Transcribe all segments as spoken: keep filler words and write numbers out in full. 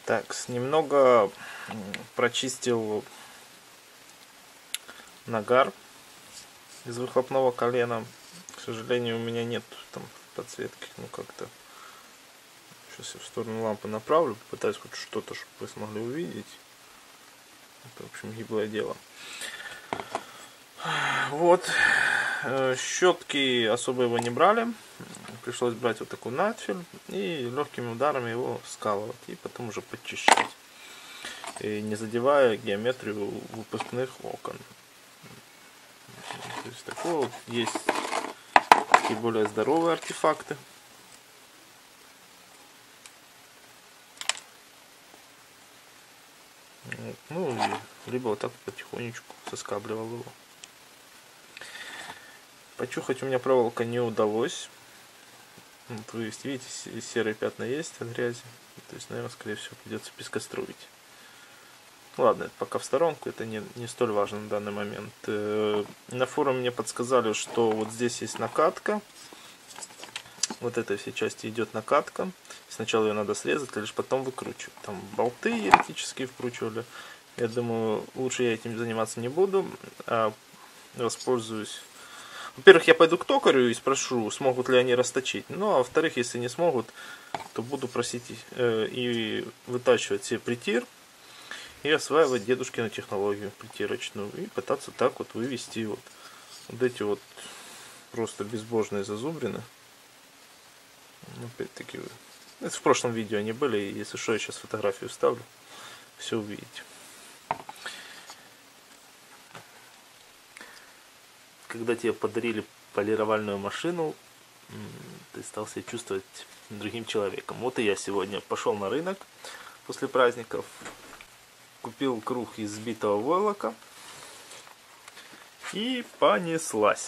Так, немного прочистил нагар из выхлопного колена. К сожалению, у меня нет там подсветки, ну как-то. Сейчас я в сторону лампы направлю, попытаюсь хоть что-то, чтобы вы смогли увидеть. Это, в общем, гиблое дело. Вот. Щетки особо его не брали. Пришлось брать вот такой надфиль и легкими ударами его скалывать. И потом уже подчищать. И не задевая геометрию выпускных окон. То есть такое вот есть такие более здоровые артефакты. Ну, либо вот так потихонечку соскабливал его. Почухать у меня проволока не удалось. Вот вы видите, серые пятна есть от грязи. То есть, наверное, скорее всего, придется пескоструить. Ладно, это пока в сторонку, это не, не столь важно на данный момент. На форуме мне подсказали, что вот здесь есть накатка. Вот этой всей части идет накатка. Сначала ее надо срезать, а лишь потом выкручивать. Там болты еретические вкручивали. Я думаю, лучше я этим заниматься не буду, а воспользуюсь. Во-первых, я пойду к токарю и спрошу, смогут ли они расточить. Ну, а во-вторых, если не смогут, то буду просить э, и вытачивать себе притир. И осваивать дедушкину технологию притирочную. И пытаться так вот вывести вот, вот эти вот просто безбожные зазубрины. Опять-таки, это в прошлом видео они были. И если что, я сейчас фотографию вставлю. Все увидите. Когда тебе подарили полировальную машину, ты стал себя чувствовать другим человеком. Вот и я сегодня пошел на рынок после праздников. Купил круг из сбитого войлока и понеслась.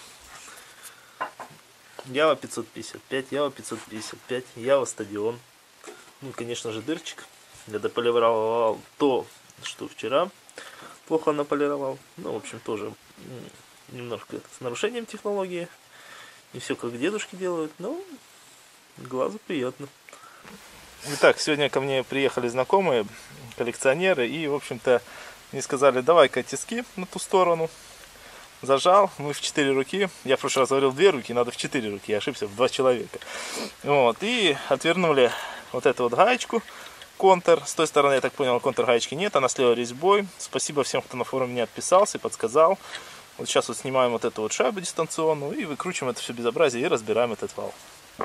Ява пятьсот пятьдесят пять, Ява пятьсот пятьдесят пять, Ява стадион. Ну, конечно же, дырчик. Я дополировал то, что вчера плохо наполировал. Ну, в общем, тоже немножко с нарушением технологии. Не все как дедушки делают, но глазу приятно. Итак, сегодня ко мне приехали знакомые, коллекционеры, и, в общем-то, мне сказали, давай-ка тиски на ту сторону. Зажал, мы в четыре руки. Я в прошлый раз говорил две руки, надо в четыре руки, я ошибся, в два человека. Вот, и отвернули вот эту вот гаечку, контур. С той стороны, я так понял, контур гаечки нет, она слева резьбой. Спасибо всем, кто на форуме мне отписался и подсказал. Вот сейчас вот снимаем вот эту вот шайбу дистанционную и выкручиваем это все безобразие и разбираем этот вал.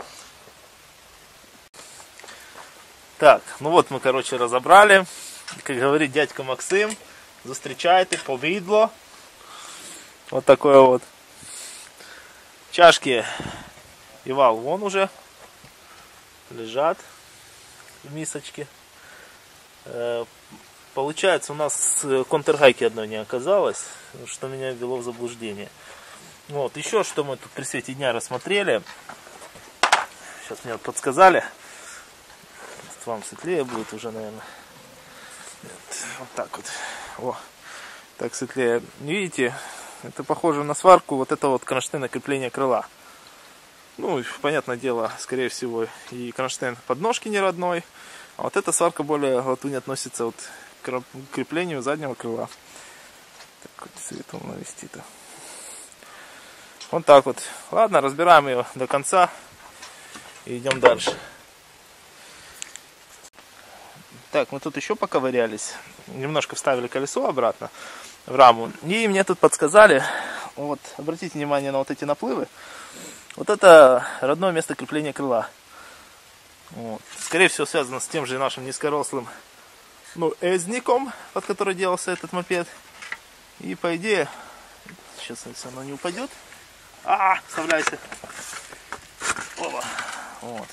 Так, ну вот мы, короче, разобрали. Как говорит дядька Максим, зустрічайте повидло. Вот такое вот. Чашки и вал вон уже лежат в мисочке. Получается, у нас контргайки одной не оказалось, что меня ввело в заблуждение. Вот, еще что мы тут при свете дня рассмотрели. Сейчас мне подсказали. Вам светлее будет уже, наверное. Вот так вот. О, так светлее. Видите, это похоже на сварку. Вот это вот кронштейн крепления крыла. Ну, понятное дело, скорее всего, и кронштейн подножки не родной. А вот эта сварка более латунь относится вот к креплению заднего крыла. Так вот светом навести-то. Вот так вот. Ладно, разбираем ее до конца. И идем дальше. Так, мы тут еще поковырялись. Немножко вставили колесо обратно в раму. И мне тут подсказали, вот, обратите внимание на вот эти наплывы. Вот это родное место крепления крыла. Вот. Скорее всего, связано с тем же нашим низкорослым, ну, эзником, под который делался этот мопед. И по идее, сейчас если оно не упадет. А, вставляйся. Опа. Вот.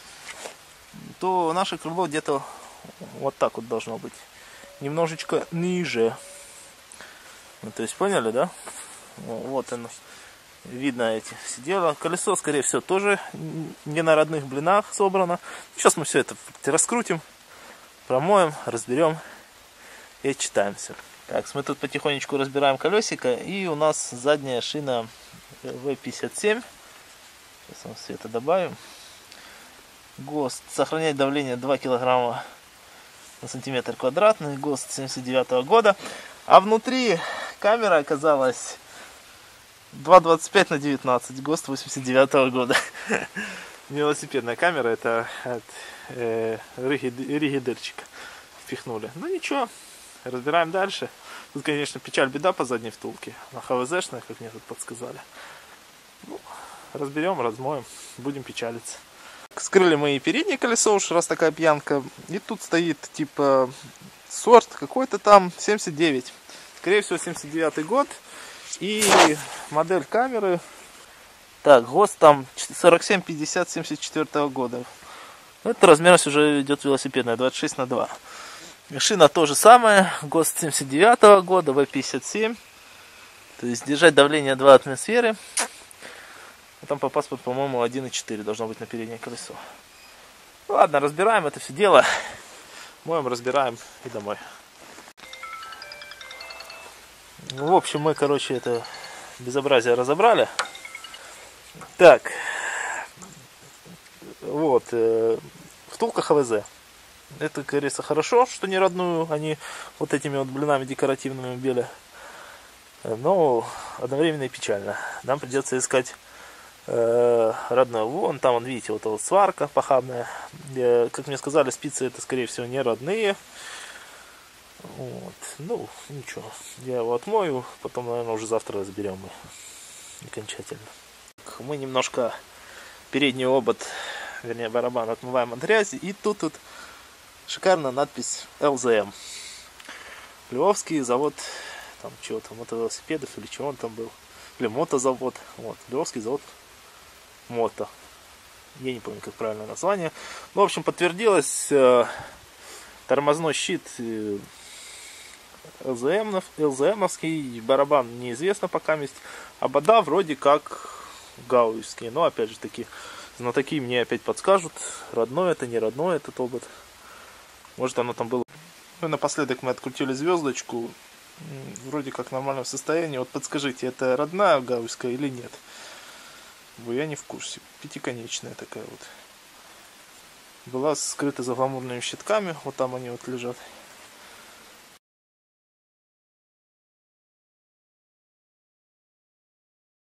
То наше крыло где-то вот так вот должно быть. Немножечко ниже. Ну, то есть, поняли, да? Вот оно. Видно эти сидела. Колесо, скорее всего, тоже не на родных блинах собрано. Сейчас мы все это раскрутим, промоем, разберем и отчитаемся. Так, мы тут потихонечку разбираем колесико. И у нас задняя шина вэ пятьдесят семь. Сейчас мы света добавим. ГОСТ. Сохранять давление два килограмма на сантиметр квадратный, ГОСТ семьдесят девятого года. А внутри камера оказалась два двадцать пять на девятнадцать, ГОСТ восемьдесят девятого года. Велосипедная камера, это от э, Ригидерчика впихнули. Ну ничего, разбираем дальше. Тут, конечно, печаль, беда по задней втулке. На ХВЗшная, как мне тут подсказали. Ну, разберем, размоем, будем печалиться. Скрыли мы и переднее колесо, уж раз такая пьянка. И тут стоит типа сорт какой-то там семьдесят девять. Скорее всего семьдесят девятый год. И модель камеры. Так, ГОСТ там сорок семь пятьдесят семьдесят четвёртого года. Это размерность уже идет велосипедная, двадцать шесть на два. Шина то же самое, ГОСТ семьдесят девятого года, вэ пятьдесят семь. То есть держать давление два атмосферы. А там по паспорту, по-моему, один и четыре должно быть на переднее колесо. Ладно, разбираем это все дело. Моем, разбираем и домой. В общем, мы, короче, это безобразие разобрали. Так. Вот. Э, втулка ХВЗ. Это, как говорится, хорошо, что не родную они вот этими вот блинами декоративными били. Но одновременно и печально. Нам придется искать э, родную. Вон там, вон, видите, вот, вот сварка похабная. Э, как мне сказали, спицы это, скорее всего, не родные. Вот. Ну, ничего. Я его отмою, потом, наверное, уже завтра разберем мы окончательно. Мы немножко передний обод, вернее барабан, отмываем от грязи. И тут вот шикарная надпись эл зэ эм. Львовский завод там чего-то, мотовелосипедов или чего он там был. Или мотозавод. Вот. Львовский завод мото. Я не помню, как правильное название. Ну, в общем, подтвердилось э, тормозной щит э, эл зэ эм-овский, барабан неизвестно пока есть. Обода вроде как гаусские. Но опять же таки, знатоки мне опять подскажут, родной это, не родной этот обод. Может оно там было. Ну и напоследок мы открутили звездочку. Вроде как в нормальном состоянии. Вот подскажите, это родная гаусская или нет? Я не в курсе. Пятиконечная такая вот. Была скрыта за гламурными щитками. Вот там они вот лежат.